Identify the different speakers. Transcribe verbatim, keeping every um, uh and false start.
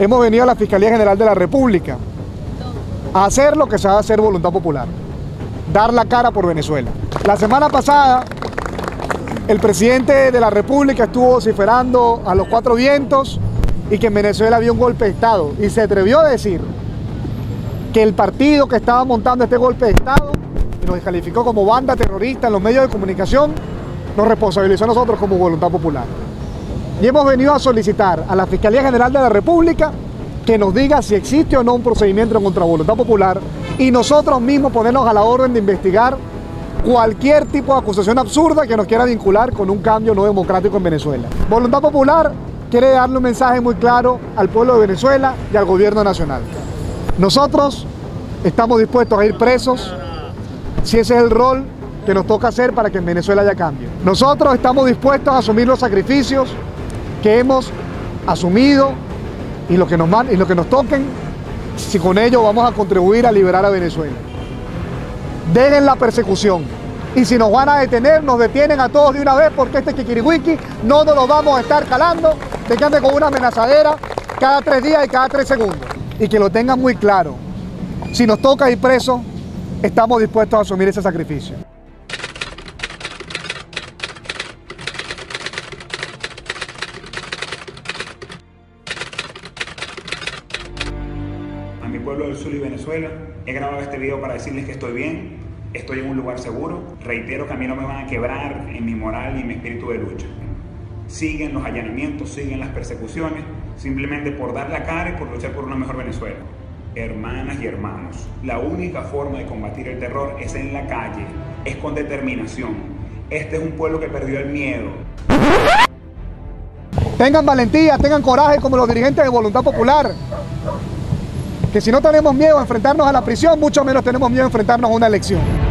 Speaker 1: hemos venido a la Fiscalía General de la República a hacer lo que se va a hacer voluntad popular, dar la cara por Venezuela. La semana pasada, el presidente de la República estuvo vociferando a los cuatro vientos y que en Venezuela había un golpe de Estado, y se atrevió a decir que el partido que estaba montando este golpe de Estado y nos descalificó como banda terrorista en los medios de comunicación, nos responsabilizó a nosotros como Voluntad Popular. Y hemos venido a solicitar a la Fiscalía General de la República que nos diga si existe o no un procedimiento contra Voluntad Popular y nosotros mismos ponernos a la orden de investigar cualquier tipo de acusación absurda que nos quiera vincular con un cambio no democrático en Venezuela. Voluntad Popular quiere darle un mensaje muy claro al pueblo de Venezuela y al gobierno nacional. Nosotros estamos dispuestos a ir presos si ese es el rol que nos toca hacer para que en Venezuela haya cambio. Nosotros estamos dispuestos a asumir los sacrificios que hemos asumido y lo que nos, y lo que nos toquen, si con ello vamos a contribuir a liberar a Venezuela. Dejen la persecución y si nos van a detener, nos detienen a todos de una vez, porque este kikiriwiki no nos lo vamos a estar calando de que ande con una amenazadera cada tres días y cada tres segundos. Y que lo tengan muy claro, si nos toca ir presos, estamos dispuestos a asumir ese sacrificio.
Speaker 2: A mi pueblo del sur y Venezuela, he grabado este video para decirles que estoy bien, estoy en un lugar seguro. Reitero que a mí no me van a quebrar en mi moral y en mi espíritu de lucha. Siguen los allanamientos, siguen las persecuciones, simplemente por dar la cara y por luchar por una mejor Venezuela. Hermanas y hermanos, la única forma de combatir el terror es en la calle, es con determinación. Este es un pueblo que perdió el miedo.
Speaker 1: Tengan valentía, tengan coraje como los dirigentes de Voluntad Popular. Que si no tenemos miedo a enfrentarnos a la prisión, mucho menos tenemos miedo a enfrentarnos a una elección.